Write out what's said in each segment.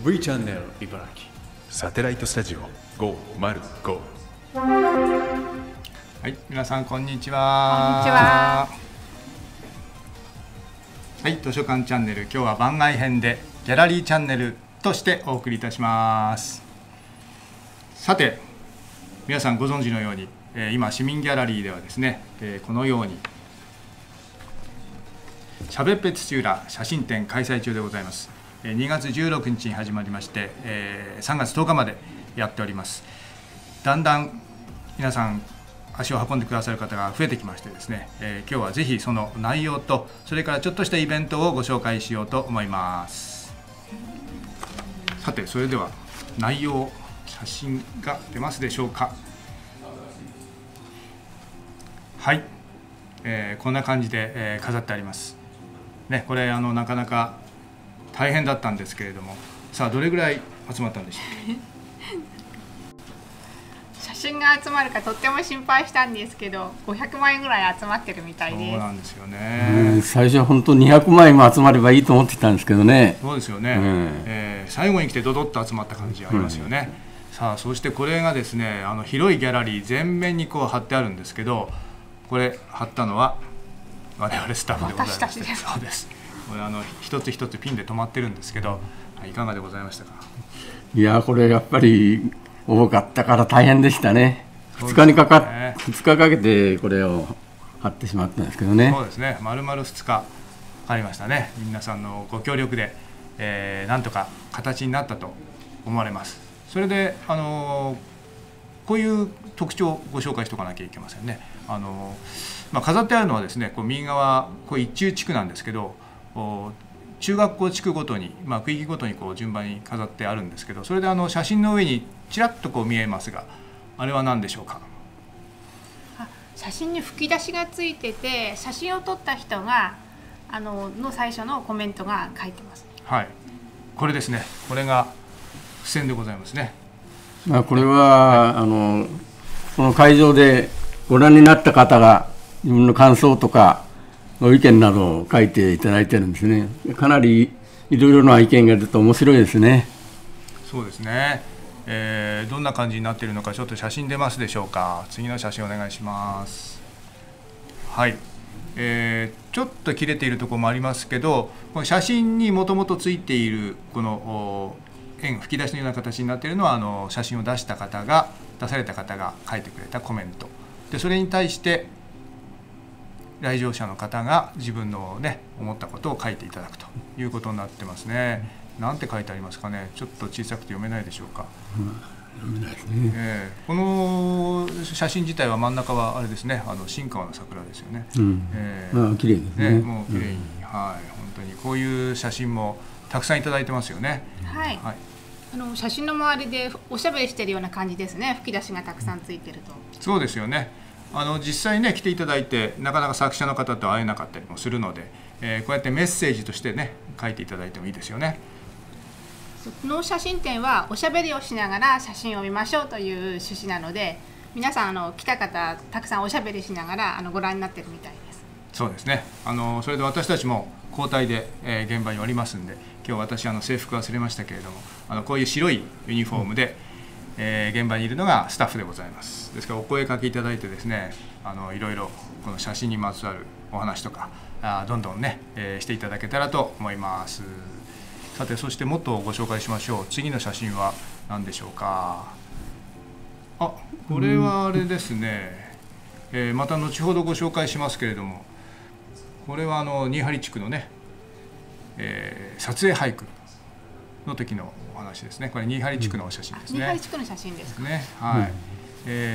V チャンネル茨城サテライトスタジオ505。 はい、皆さんこんにちは。 こんにちは。 はい、図書館チャンネル、今日は番外編でギャラリーチャンネルとしてお送りいたします。さて、皆さんご存知のように、今市民ギャラリーではですね、このようにしゃべっぺ土浦写真展開催中でございます。2月16日に始まりまして、3月10日までやっております。だんだん皆さん足を運んでくださる方が増えてきましてですね、今日はぜひその内容とそれからちょっとしたイベントをご紹介しようと思います。さて、それでは内容、写真が出ますでしょうか。はい、こんな感じで、飾ってありますね。これなかなか大変だったんですけれども、さあどれぐらい集まったんでしょうか。 写真が集まるかとっても心配したんですけど、500枚ぐらい集まってるみたいです。 そうなんですよね。 最初は本当200枚も集まればいいと思ってたんですけどね。 そうですよね、最後に来てドドッと集まった感じがありますよね、さあそしてこれがですね、広いギャラリー全面にこう貼ってあるんですけど、これ貼ったのは我々スタッフでございます。 私たちです。 そうです。これ一つ一つピンで止まってるんですけど、いかがでございましたか。 いや、これやっぱり多かったから大変でしたね。2日かけてこれを貼ってしまったんですけどね。 そうですね、丸々2日かかりましたね。皆さんのご協力で、なんとか形になったと思われます。それでこういう特徴をご紹介しておかなきゃいけませんね。飾ってあるのはですね、こう右側こう一中地区なんですけど、中学校地区ごとに、区域ごとにこう順番に飾ってあるんですけど、それで写真の上にちらっとこう見えますが、あれは何でしょうか。 写真に吹き出しがついてて、写真を撮った人がの最初のコメントが書いてます。 はい、これですね。これが付箋でございますね。 これはその会場でご覧になった方が自分の感想とかご意見などを書いていただいてるんですね。かなりいろいろな意見が出て面白いですね。 そうですね、どんな感じになっているのか、ちょっと写真出ますでしょうか。次の写真お願いします。はい、ちょっと切れているところもありますけど、この写真にもともとついているこの円吹き出しのような形になっているのは写真を出された方が書いてくれたコメントで、それに対して来場者の方が自分のね思ったことを書いていただくということになってますね。なんて書いてありますかね。ちょっと小さくて読めないでしょうか。 読めないですね。 この写真自体は真ん中はあれですね、新川の桜ですよね。 綺麗ですね。 もう綺麗に、はい、本当にこういう写真もたくさんいただいてますよね。 はい、写真の周りでおしゃべりしてるような感じですね。吹き出しがたくさんついてると。 そうですよね。実際ね来ていただいてなかなか作者の方と会えなかったりもするので、こうやってメッセージとしてね書いていただいてもいいですよね。 この写真展はおしゃべりをしながら写真を見ましょうという趣旨なので、皆さん来た方たくさんおしゃべりしながらご覧になってるみたいです。 そうですね。それで私たちも交代で、現場におりますんで、今日私制服忘れましたけれども、こういう白いユニフォームで、現場にいるのがスタッフでございます。ですからお声かけいただいてですね、いろいろこの写真にまつわるお話とかどんどんね、していただけたらと思います。さて、そしてもっとご紹介しましょう。次の写真は何でしょうか。これはあれですね、また後ほどご紹介しますけれども、これは新張地区のね、撮影俳句の時のお話ですね。これ新張地区のお写真ですね。 新張地区の写真ですね。 はい。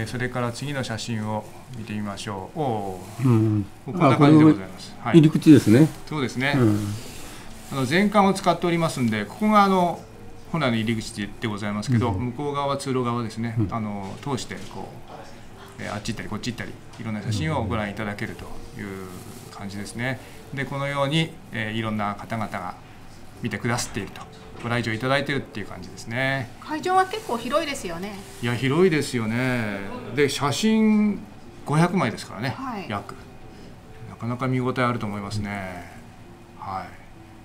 それから次の写真を見てみましょう。こんな感じでございます。 入り口ですね。 そうですね。全館を使っておりますんで、ここが本来の入り口でございますけど、向こう側は通路側ですね。通してこう、あっち行ったりこっち行ったりいろんな写真をご覧いただけるという感じですね。でこのように、いろんな方々が見てくださっていると、ご来場いただいているっていう感じですね。 会場は結構広いですよね。 いや、広いですよね。で写真500枚ですからね、約なかなか見応えあると思いますね。はい。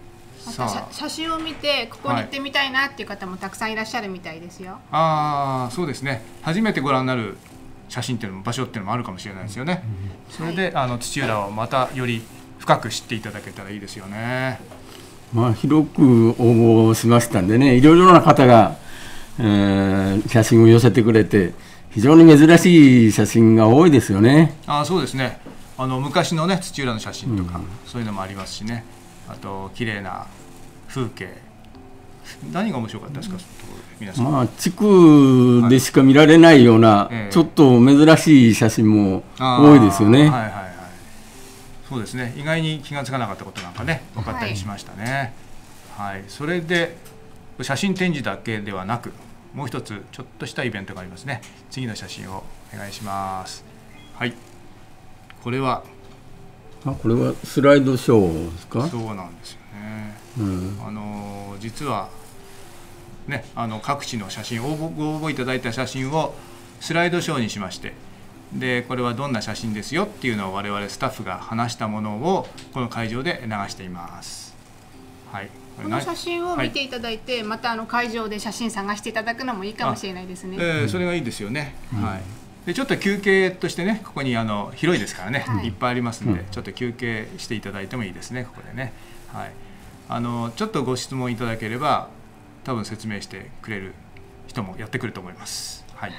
また写真を見てここに行ってみたいなっていう方もたくさんいらっしゃるみたいですよ。 そうですね。初めてご覧になる写真っていうのも場所っていうのもあるかもしれないですよね。それで土浦をまたより深く知っていただけたらいいですよね。 広く応募しましたんでね、いろいろな方が、写真を寄せてくれて非常に珍しい写真が多いですよね。 そうですね。昔のね土浦の写真とか、そういうのもありますしね。あと綺麗な風景、何が面白かったですか、皆さん。 地区でしか見られないような、ちょっと珍しい写真も多いですよね。 そうですね。意外に気がつかなかったことなんかね分かったりしましたね。それで写真展示だけではなく、もう一つちょっとしたイベントがありますね。次の写真をお願いします。これはスライドショーですか？ そうなんですよね。実はね、各地の写真ご応募いただいた写真をスライドショーにしまして、でこれはどんな写真ですよっていうのを我々スタッフが話したものをこの会場で流しています。 この写真を見ていただいて、また会場で写真探していただくのもいいかもしれないですね。 それがいいですよね。でちょっと休憩としてね、ここに広いですからね、いっぱいありますので、ちょっと休憩していただいてもいいですね、ここでね。ちょっとご質問いただければ多分説明してくれる人もやってくると思います。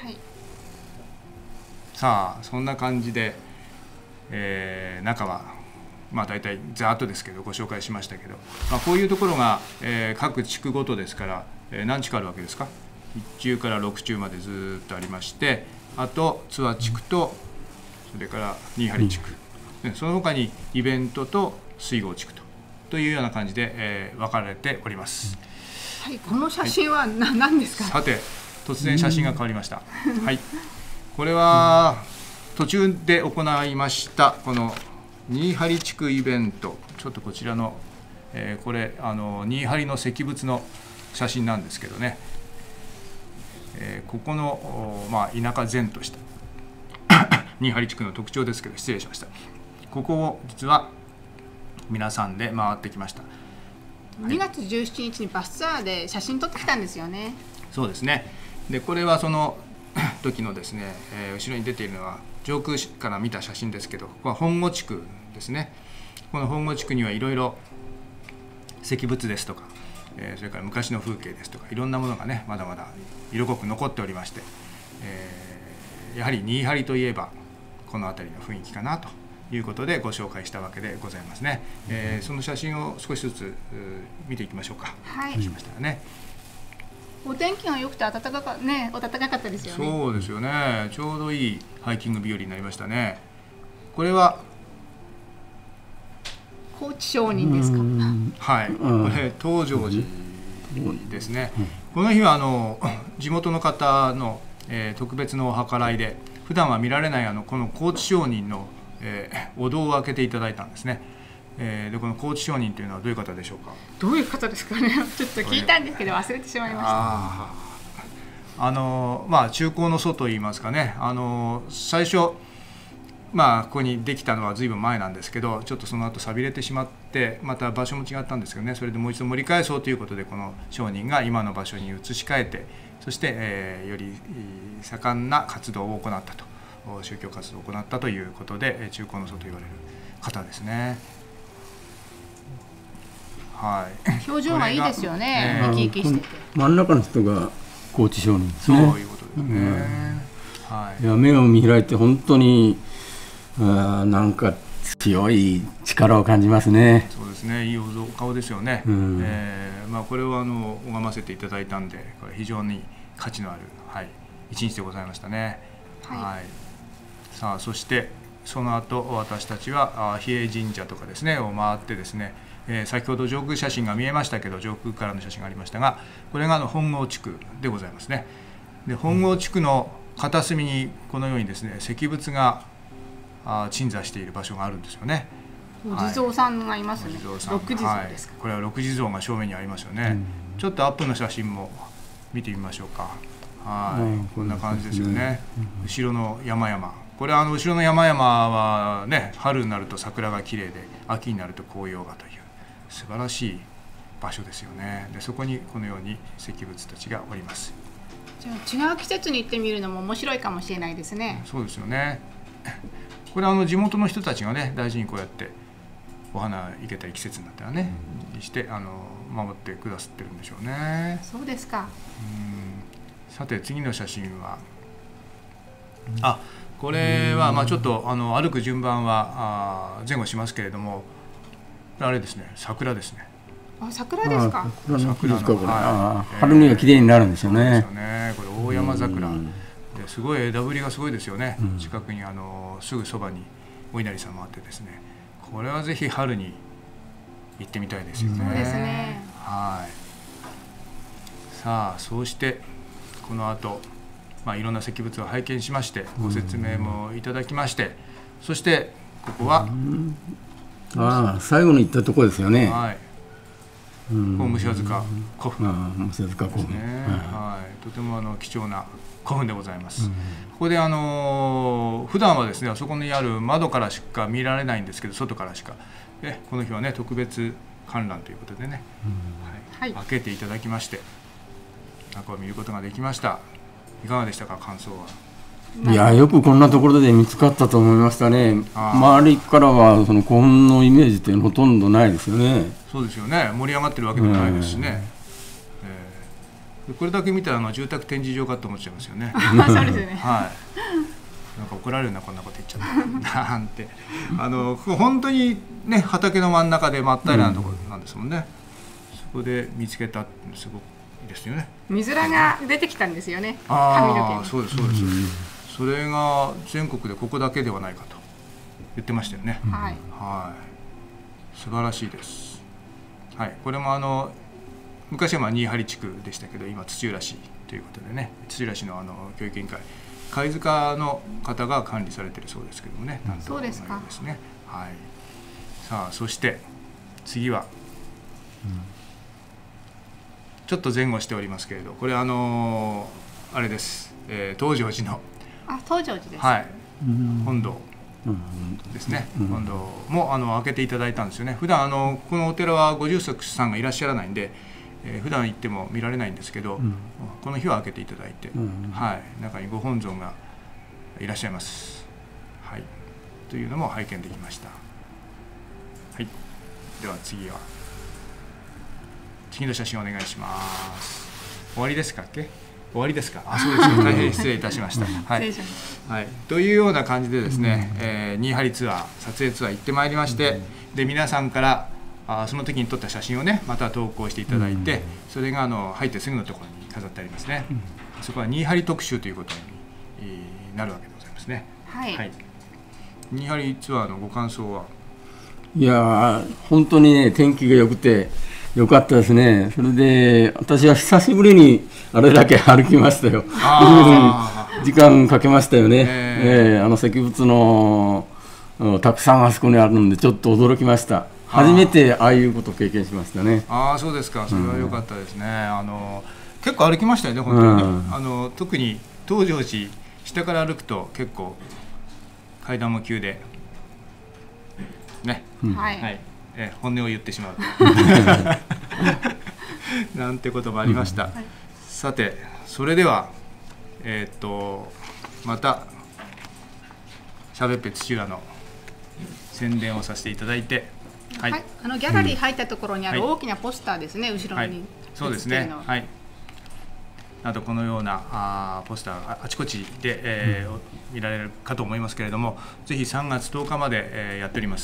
さあそんな感じで、中は大体ざーっとですけどご紹介しましたけど、こういうところが、各地区ごとですから、何地区あるわけですか。1中から6中までずっとありまして、あと津和地区とそれから新張地区、その他にイベントと水郷地区というような感じで、分かれております。 この写真は何ですか。 さて突然写真が変わりました。これは途中で行いましたこの新張地区イベント、ちょっとこちらの、これ新張の石仏の写真なんですけどね、ここの、田舎然とした新張地区の特徴ですけど、失礼しました。ここを実は皆さんで回ってきました。 2月17日にバスツアーで写真撮ってきたんですよね。 そうですね。でこれはその時のですね、後ろに出ているのは上空から見た写真ですけど、ここは本郷地区ですね。この本郷地区にはいろいろ石仏ですとか、それから昔の風景ですとか、いろんなものがねまだまだ色濃く残っておりまして、やはり新張といえばこの辺りの雰囲気かなということでご紹介したわけでございますね。その写真を少しずつ見ていきましょうか。そうしましたらね。 お天気が良くて暖かかったですよね。 そうですよね。ちょうどいいハイキング日和になりましたね。これは高知商人ですか。 これ東条寺ですね。この日は地元の方の、特別のお計らいで、普段は見られないこの高知商人の、お堂を開けていただいたんですね。でこの高知商人というのはどういう方でしょうか。 どういう方ですかね。ちょっと聞いたんですけど忘れてしまいました。 中高の祖といいますかね。最初ここにできたのは随分前なんですけど、ちょっとその後寂れてしまって、また場所も違ったんですけどね、それでもう一度盛り返そうということで、この商人が今の場所に移し替えて、そして、より盛んな活動を行ったと、宗教活動を行ったということで、中高の祖と言われる方ですね。 表情がいいですよね。生き生きしてて。 真ん中の人が高知商人ですね。 そういうことですね。 いや、目を見開いて本当になんか強い力を感じますね。 そうですね。いいお顔ですよね。これを拝ませていただいたんで、これ非常に価値のある、一日でございましたね。さあそしてその後私たちは比叡神社とかですねを回ってですね、先ほど上空写真が見えましたけど、上空からの写真がありましたが、これが本郷地区でございますね。で本郷地区の片隅にこのようにですね石仏が鎮座している場所があるんですよね。 お地蔵さんがいますね。六地蔵ですか。 これは六地蔵が正面にありますよね。ちょっとアップの写真も見てみましょうか。こんな感じですよね。後ろの山々、これは後ろの山々はね、春になると桜が綺麗で、秋になると紅葉がという素晴らしい場所ですよね。でそこにこのように石仏たちがおります。 じゃあ違う季節に行ってみるのも面白いかもしれないですね。 そうですよね。これ地元の人たちがね大事にこうやってお花生けたり季節になったらね、して守ってくださってるんでしょうね。 そうですか。 さて次の写真は、これはちょっと歩く順番は前後しますけれども、あれですね、桜ですね。 桜ですか。 桜の春には綺麗になるんですよね。 そうですよね。これ大山桜ですごい枝ぶりがすごいですよね。近くにすぐそばにお稲荷さんもあってですね、これはぜひ春に行ってみたいですよね。 そうですね。 はい。さあそうしてこの後、いろんな石仏を拝見しましてご説明もいただきまして、そしてここは最後に行ったところですよね。 はい。武者塚古墳武者塚古墳ですね。はい。とても貴重な古墳でございます。ここで普段はですねあそこにある窓からしか見られないんですけど、外からしかこの日はね特別観覧ということでね、開けていただきまして中を見ることができました。いかがでしたか、感想は。 いや、よくこんなところで見つかったと思いましたね。周りからはその古墳のイメージってほとんどないですよね。 そうですよね。盛り上がってるわけでもないですしね。これだけ見たら住宅展示場かと思っちゃいますよね。 そうですよね。 はい。なんか怒られるな、こんなこと言っちゃったなんて。本当にね畑の真ん中で真っ平らなところなんですもんね。そこで見つけたってすごくいいですよね。 水らが出てきたんですよね。 髪の毛に。そうですそうです。それが全国でここだけではないかと言ってましたよね。 はい。 はい。素晴らしいです。はい。これも昔は新張地区でしたけど、今土浦市ということでね、土浦市の教育委員会、貝塚の方が管理されているそうですけどもね、担当のようですね。はい。さあそして次は、ちょっと前後しておりますけれど、これあれです。東条寺の東条寺です。 はい。本堂ですね。本堂も開けていただいたんですよね。普段このお寺はご住職さんがいらっしゃらないんで、普段行っても見られないんですけど、この日は開けていただいて、はい、中にご本尊がいらっしゃいます。はい。というのも拝見できました。はい。では次の写真お願いします。終わりですかっけ？終わりですか？そうですか。大変失礼いたしました。はい。はい。というような感じでですね、新張ツアー、撮影ツアー行ってまいりまして、で皆さんからその時に撮った写真をねまた投稿していただいて、それが入ってすぐのところに飾ってありますね。そこは新張特集ということになるわけでございますね。 はい。 新張ツアーのご感想は？ いや本当にね天気が良くてよかったですね。それで私は久しぶりにあれだけ歩きましたよ。時間かけましたよね。石仏のたくさんあそこにあるのでちょっと驚きました。初めてああいうことを経験しましたね。 そうですか。それは良かったですね。結構歩きましたよね本当にね。特に東条寺下から歩くと結構階段も急でね。 はい。 本音を言ってしまうなんてこともありました。さてそれではまたしゃべっぺ土浦の宣伝をさせていただいて、 はい。ギャラリー入ったところにある大きなポスターですね、後ろに。 そうですね。はい。あとこのようなポスターがあちこちで、見られるかと思いますけれども、ぜひ3月10日まで、やっております。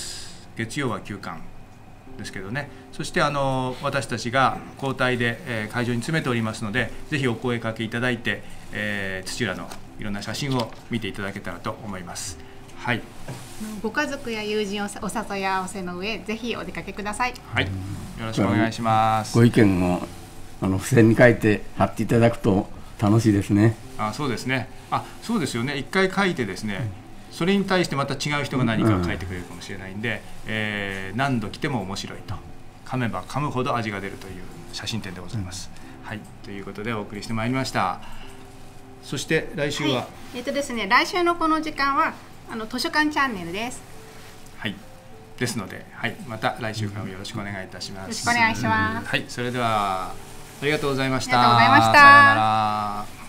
月曜は休館ですけどね。そして私たちが交代で、会場に詰めておりますので、ぜひお声かけいただいて、土浦のいろんな写真を見ていただけたらと思います。はい。 ご家族や友人をお誘い合わせの上、ぜひお出かけください。 はい。よろしくお願いします。 ご意見を付箋に書いて貼っていただくと楽しいですね。 そうですね。そうですよね。一回書いてですね、それに対してまた違う人が何かを書いてくれるかもしれないんで、何度来ても面白いと、噛めば噛むほど味が出るという写真展でございます。はい。ということでお送りしてまいりました。そして来週は、 ですね、来週のこの時間は図書館チャンネルです。 はい。 ですので、はい、また来週からもよろしくお願いいたします。 よろしくお願いします。 はい、それではありがとうございました。 ありがとうございました。 さようなら。